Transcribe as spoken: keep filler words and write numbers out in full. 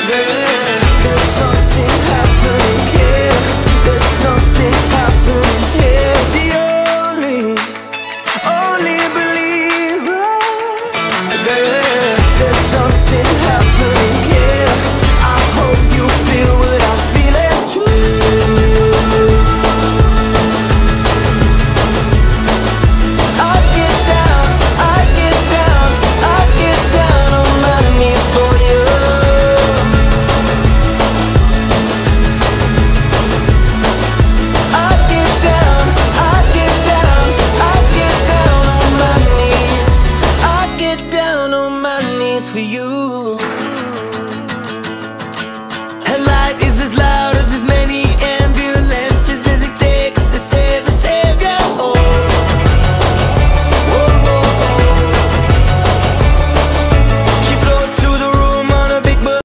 There, there's something happening here. There's something happening here. The only, only believer. There, there's something happening here. I hope you feel what I'm feeling too. I get down, I get down, I get down on my knees for you. I get down, I get down, I get down on my knees. I get down on my knees for you.